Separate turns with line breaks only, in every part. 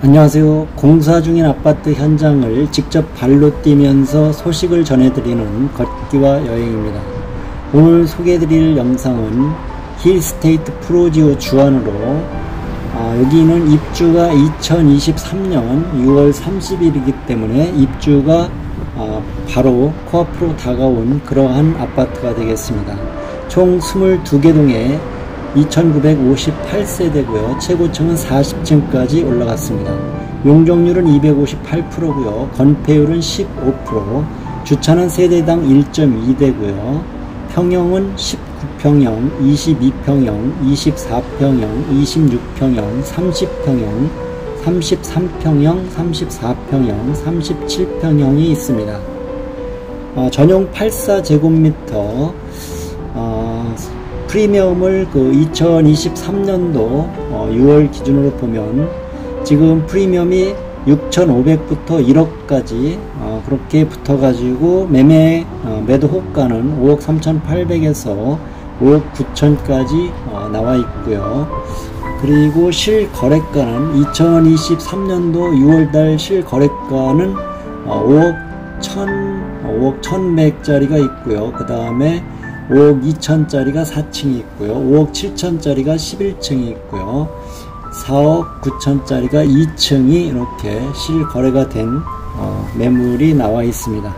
안녕하세요. 공사 중인 아파트 현장을 직접 발로 뛰면서 소식을 전해드리는 걷기와 여행입니다. 오늘 소개해드릴 영상은 힐스테이트 프로지오 주안으로 여기는 입주가 2023년 6월 30일이기 때문에 입주가 바로 코앞으로 다가온 그러한 아파트가 되겠습니다. 총 22개 동에 2958세대고요. 최고층은 40층까지 올라갔습니다. 용적률은 258%고요. 건폐율은 15%, 주차는 세대당 1.2대고요. 평형은 19평형, 22평형, 24평형, 26평형, 30평형, 33평형, 34평형, 37평형이 있습니다. 전용 84제곱미터 프리미엄을 2023년도 6월 기준으로 보면 지금 프리미엄이 6,500부터 1억까지 그렇게 붙어가지고 매도 호가는 5억 3,800에서 5억 9천까지 나와 있고요. 그리고 실거래가는 2023년도 6월달 실거래가는 5억 1,100짜리가 있고요. 그 다음에 5억 2천짜리가 4층이 있고요. 5억 7천짜리가 11층이 있고요. 4억 9천짜리가 2층이 이렇게 실거래가 된 매물이 나와 있습니다.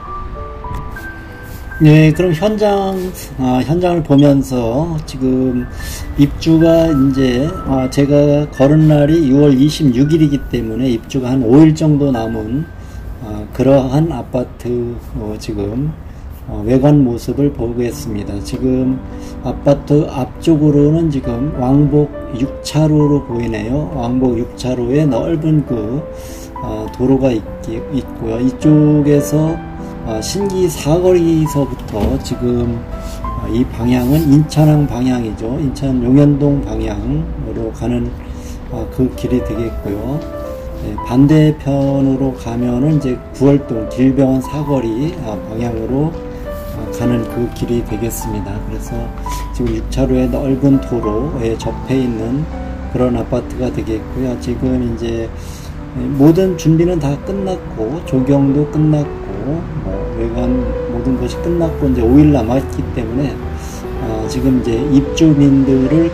네, 그럼 현장을 보면서 지금 입주가 이제 제가 걸은 날이 6월 26일이기 때문에 입주가 한 5일 정도 남은 그러한 아파트 지금 외관 모습을 보겠습니다. 지금 아파트 앞쪽으로는 지금 왕복 6차로로 보이네요. 왕복 6차로에 넓은 도로가 있고요. 이쪽에서 신기 사거리서부터 지금 이 방향은 인천항 방향이죠. 인천 용현동 방향으로 가는 그 길이 되겠고요. 네, 반대편으로 가면은 이제 구월동 길병원 사거리 방향으로 가는 그 길이 되겠습니다. 그래서 지금 6차로의 넓은 도로에 접해 있는 그런 아파트가 되겠고요. 지금 이제 모든 준비는 다 끝났고 조경도 끝났고 외관 모든 것이 끝났고 이제 5일 남았기 때문에 지금 이제 입주민들을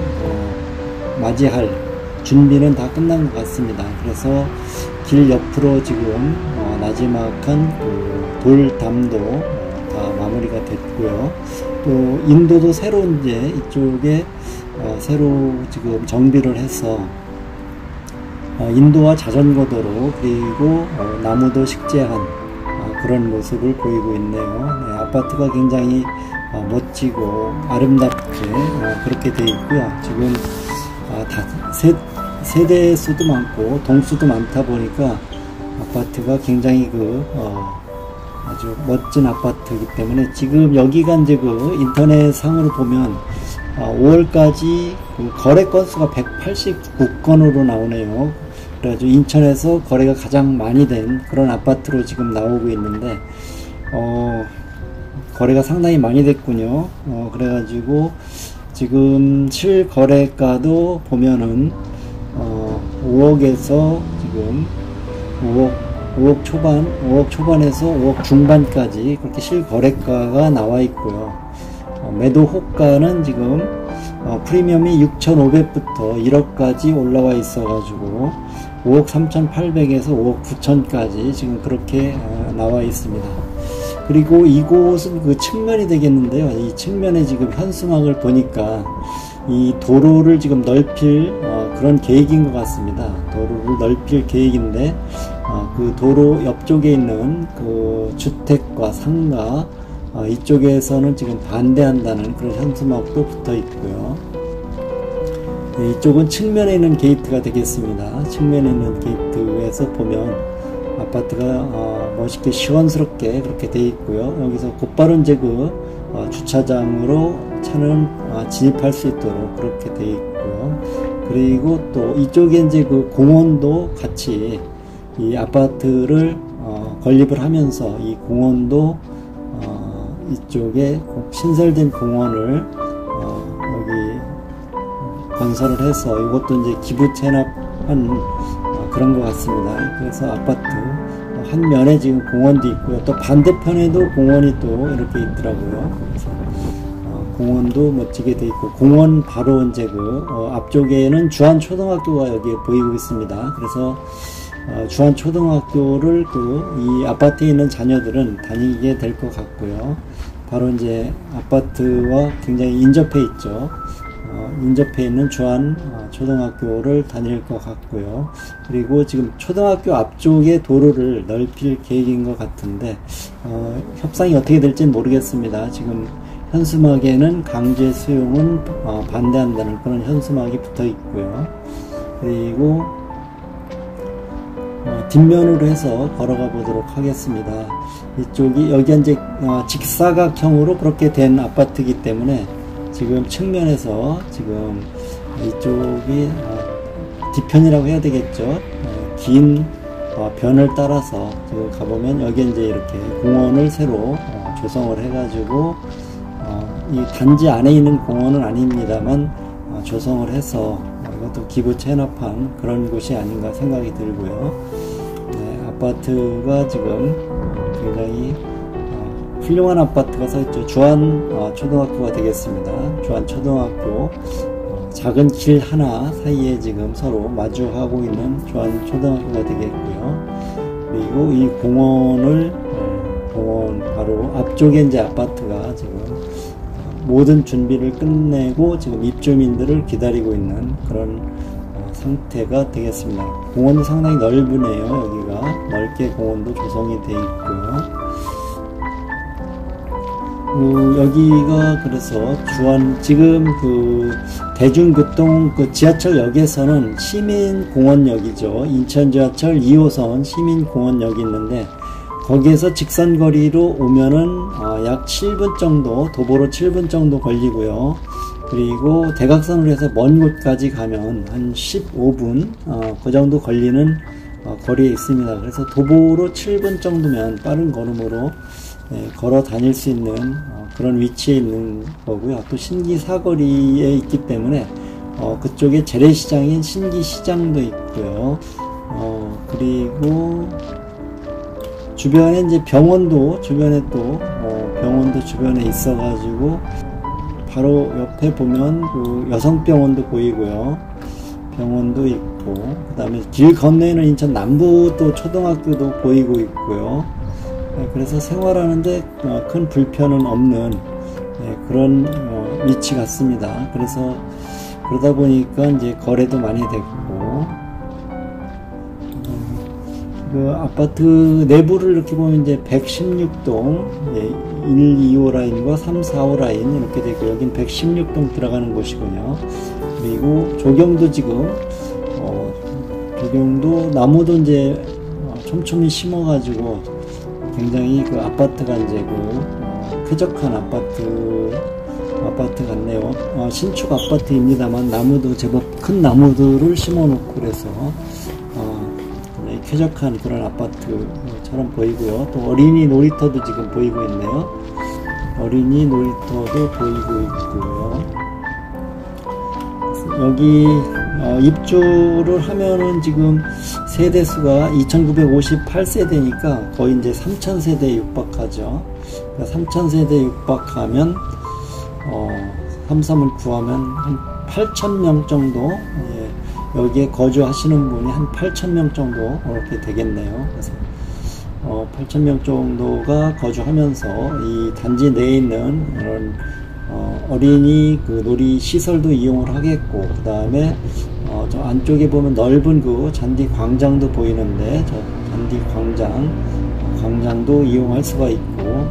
맞이할 준비는 다 끝난 것 같습니다. 그래서 길 옆으로 지금 나지막한 돌담도 다 마무리가 됐고요. 또 인도도 새로 이제 이쪽에 새로 지금 정비를 해서 인도와 자전거 도로 그리고 나무도 식재한 그런 모습을 보이고 있네요. 네, 아파트가 굉장히 멋지고 아름답게 그렇게 되어 있고요. 지금 세대 수도 많고 동수도 많다 보니까 아파트가 굉장히 아주 멋진 아파트이기 때문에 지금 여기가 이제 인터넷 상으로 보면 5월까지 거래 건수가 189건으로 나오네요. 그래가지고 인천에서 거래가 가장 많이 된 그런 아파트로 지금 나오고 있는데 거래가 상당히 많이 됐군요. 그래가지고 지금 실거래가도 보면은 5억에서 지금 5억 초반에서 5억 중반까지 그렇게 실거래가가 나와 있고요. 매도 호가는 지금 프리미엄이 6,500부터 1억까지 올라와 있어가지고 5억 3,800에서 5억 9천까지 지금 그렇게 나와 있습니다. 그리고 이곳은 그 측면이 되겠는데요. 이 측면에 지금 현수막을 보니까 이 도로를 지금 넓힐 그런 계획인 것 같습니다. 도로를 넓힐 계획인데 그 도로 옆쪽에 있는 그 주택과 상가 이쪽에서는 지금 반대한다는 그런 현수막도 붙어 있고요. 네, 이쪽은 측면에 있는 게이트가 되겠습니다. 측면에 있는 게이트에서 보면 아파트가 멋있게 시원스럽게 그렇게 되어 있고요. 여기서 곧바로 이제 주차장으로 차는 진입할 수 있도록 그렇게 되어 있고요. 그리고 또 이쪽에 이제 공원도 같이 이 아파트를 건립을 하면서 이 공원도 이쪽에 신설된 공원을 여기 건설을 해서 이것도 이제 기부 체납한 그런 것 같습니다. 그래서 아파트 한 면에 지금 공원도 있고요. 또 반대편에도 공원이 또 이렇게 있더라고요. 그래서 공원도 멋지게 돼 있고, 공원 바로 이제 앞쪽에는 주안초등학교가 여기에 보이고 있습니다. 그래서 주안초등학교를 이 아파트에 있는 자녀들은 다니게 될 것 같고요. 바로 이제 아파트와 굉장히 인접해 있죠. 인접해 있는 주안 초등학교를 다닐 것 같고요. 그리고 지금 초등학교 앞쪽에 도로를 넓힐 계획인 것 같은데, 협상이 어떻게 될지는 모르겠습니다. 지금 현수막에는 강제 수용은 반대한다는 그런 현수막이 붙어 있고요. 그리고 뒷면으로 해서 걸어가 보도록 하겠습니다. 이쪽이 여기 이제 직사각형으로 그렇게 된 아파트이기 때문에 지금 측면에서 지금 이쪽이 뒤편이라고 해야 되겠죠. 긴 변을 따라서 지금 가보면 여기 이제 이렇게 공원을 새로 조성을 해가지고 이 단지 안에 있는 공원은 아닙니다만 조성을 해서 이것도 기부 체납한 그런 곳이 아닌가 생각이 들고요. 네, 아파트가 지금 굉장히 훌륭한 아파트가 서 있죠. 주안 초등학교가 되겠습니다. 주안 초등학교 작은 길 하나 사이에 지금 서로 마주하고 있는 주안 초등학교가 되겠고요. 그리고 이 공원 바로 앞쪽에 이제 아파트가 지금 모든 준비를 끝내고 지금 입주민들을 기다리고 있는 그런 상태가 되겠습니다. 공원도 상당히 넓으네요. 여기가 넓게 공원도 조성이 되어 있고요. 여기가 그래서 지금 대중교통 지하철역에서는 시민공원역이죠. 인천지하철 2호선 시민공원역이 있는데, 거기에서 직선거리로 오면은 약 7분 정도, 도보로 7분 정도 걸리고요. 그리고 대각선으로 해서 먼 곳까지 가면 한 15분 그 정도 걸리는 거리에 있습니다. 그래서 도보로 7분 정도면 빠른 걸음으로 걸어 다닐 수 있는 그런 위치에 있는 거고요. 또 신기 사거리에 있기 때문에 그쪽에 재래시장인 신기시장도 있고요. 그리고 주변에 이제 병원도 주변에 병원도 주변에 있어가지고 바로 옆에 보면 여성병원도 보이고요. 병원도 있고, 그 다음에 길 건너에는 인천 남부 또 초등학교도 보이고 있고요. 그래서 생활하는데 큰 불편은 없는 그런 위치 같습니다. 그래서 그러다 보니까 이제 거래도 많이 됐고, 아파트 내부를 이렇게 보면 이제 116동 1, 2호 라인과 3, 4호 라인 이렇게 되고, 여긴 116동 들어가는 곳이군요. 그리고 조경도 지금 조경도 나무도 이제 촘촘히 심어가지고 굉장히 아파트가 이제 쾌적한 아파트 같네요. 신축 아파트입니다만 나무도 제법 큰 나무들을 심어놓고 그래서 쾌적한 그런 아파트처럼 보이고요. 또 어린이 놀이터도 지금 보이고 있네요. 어린이 놀이터도 보이고 있고요. 여기 입주를 하면은 지금 세대수가 2958세대니까 거의 이제 3000세대에 육박하죠. 그러니까 3000세대에 육박하면 33을 구하면 한 8000명 정도, 여기에 거주하시는 분이 한 8000명 정도 이렇게 되겠네요. 그래서 8000명 정도가 거주하면서 이 단지 내에 있는 이런 어린이 놀이 시설도 이용을 하겠고, 그 다음에 저 안쪽에 보면 넓은 잔디 광장도 보이는데, 저 잔디 광장도 이용할 수가 있고,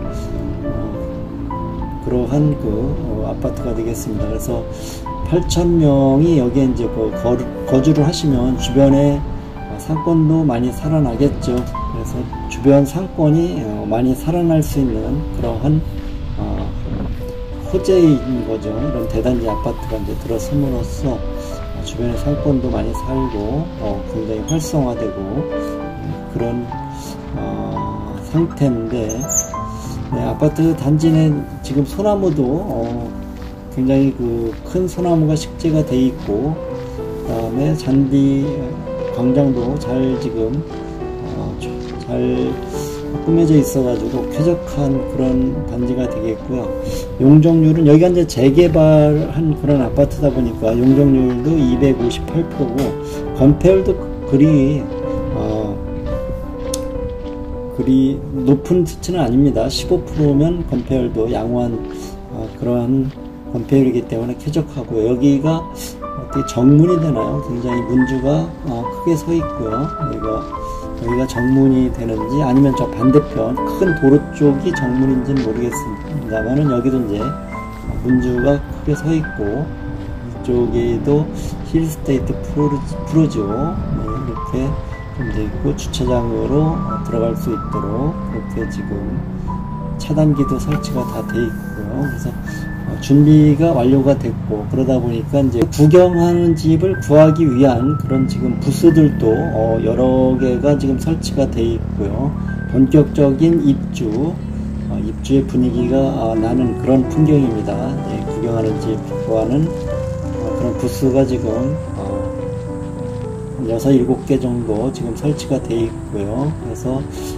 그러한 아파트가 되겠습니다. 그래서 8000명이 여기에 이제 거주를 하시면 주변에 상권도 많이 살아나겠죠. 그래서 주변 상권이 많이 살아날 수 있는 그러한 호재인 거죠. 이런 대단지 아파트가 이제 들어섬으로써 주변의 상권도 많이 살고 굉장히 활성화되고 그런 상태인데, 아파트 단지 내 지금 소나무도 굉장히 큰 소나무가 식재가 돼 있고, 그 다음에 잔디 광장도 잘 지금 잘 꾸며져 있어가지고 쾌적한 그런 단지가 되겠고요. 용적률은 여기가 이제 재개발한 그런 아파트다 보니까 용적률도 258%고 건폐율도 그리 높은 수치는 아닙니다. 15%면 건폐율도 양호한 그러한 건폐율이기 때문에 쾌적하고요. 여기가 어떻게 정문이 되나요? 굉장히 문주가 크게 서 있고요. 여기가 정문이 되는지 아니면 저 반대편 큰 도로 쪽이 정문인지는 모르겠습니다만은 여기도 이제 문주가 크게 서 있고 이쪽에도 힐스테이트 프로지오 이렇게 좀 돼 있고 주차장으로 들어갈 수 있도록 그렇게 지금 차단기도 설치가 다 돼 있고요. 그래서 준비가 완료가 됐고 그러다 보니까 이제 구경하는 집을 구하기 위한 그런 지금 부스들도 여러 개가 지금 설치가 돼 있고요. 본격적인 입주의 분위기가 나는 그런 풍경입니다. 네, 구경하는 집 구하는 그런 부스가 지금 6, 7개 정도 지금 설치가 돼 있고요. 그래서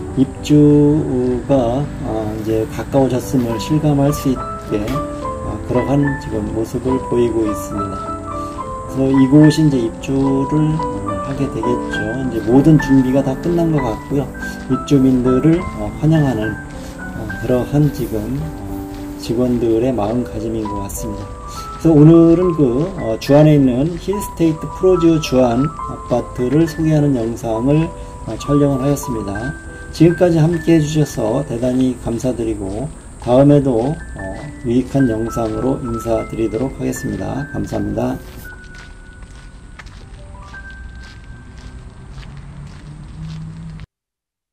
입주가 이제 가까워졌음을 실감할 수 있게 그러한 지금 모습을 보이고 있습니다. 그래서 이곳이 이제 입주를 하게 되겠죠. 이제 모든 준비가 다 끝난 것 같고요. 입주민들을 환영하는 그러한 지금 직원들의 마음가짐인 것 같습니다. 그래서 오늘은 주안에 있는 힐스테이트 프로지오 주안 아파트를 소개하는 영상을 촬영을 하였습니다. 지금까지 함께 해주셔서 대단히 감사드리고 다음에도 유익한 영상으로 인사드리도록 하겠습니다. 감사합니다.